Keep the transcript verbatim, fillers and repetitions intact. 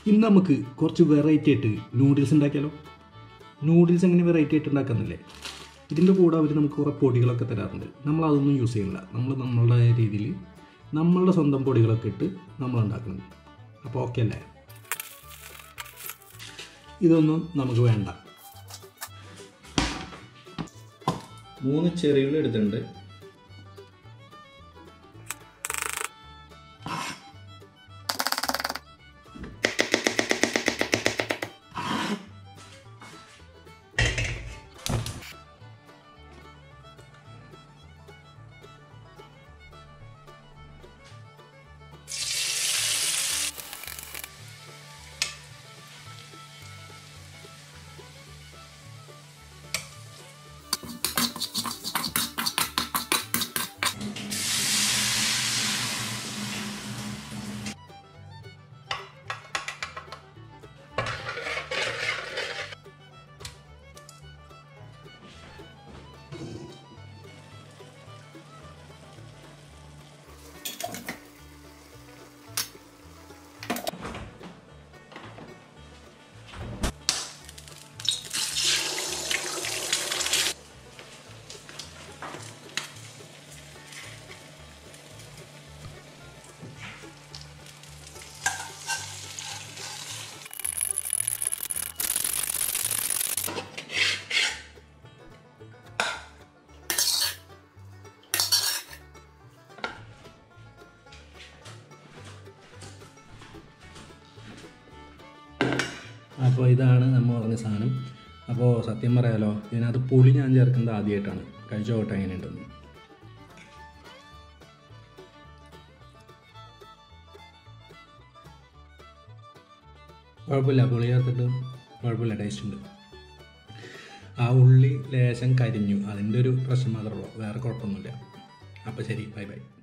ഇന്ന് നമുക്ക് കുറച്ച് വെറൈറ്റി ആയിട്ട് നൂഡിൽസ് ഉണ്ടാക്കിയാലോ. നൂഡിൽസ് എങ്ങനെ വെറൈറ്റി ആയിട്ട് ഉണ്ടാക്കുന്നില്ലേ? ഇതിൻ്റെ കൂടെ അവർ നമുക്ക് കുറേ പൊടികളൊക്കെ തരാറുണ്ട്. നമ്മളതൊന്നും യൂസ് ചെയ്യുന്നില്ല. നമ്മൾ നമ്മളുടെ രീതിയിൽ നമ്മളുടെ സ്വന്തം പൊടികളൊക്കെ ഇട്ട് നമ്മൾ ഉണ്ടാക്കുന്നത്. അപ്പോൾ ഓക്കെ അല്ലേ? ഇതൊന്നും നമുക്ക് വേണ്ട. മൂന്ന് ചെറികൾ എടുത്തിട്ടുണ്ട്. അപ്പോൾ ഇതാണ് നമ്മൾ പറഞ്ഞ സാധനം. അപ്പോൾ സത്യം പറയാലോ, ഇതിനകത്ത് പുളി ഞാൻ ചേർക്കുന്നത് ആദ്യമായിട്ടാണ്. കഴിച്ചു നോക്കട്ടെ എങ്ങനെയുണ്ടെന്ന്. കുഴപ്പമില്ല, പുളി ചേർത്തിട്ട് കുഴപ്പമില്ല, ടേസ്റ്റ് ഉണ്ട്. ആ ഉള്ളി ലേശം കരിഞ്ഞു, അതിൻ്റെ ഒരു പ്രശ്നം മാത്രമേ ഉള്ളൂ, വേറെ കുഴപ്പമൊന്നുമില്ല. അപ്പോൾ ശരി, ബൈ ബൈ.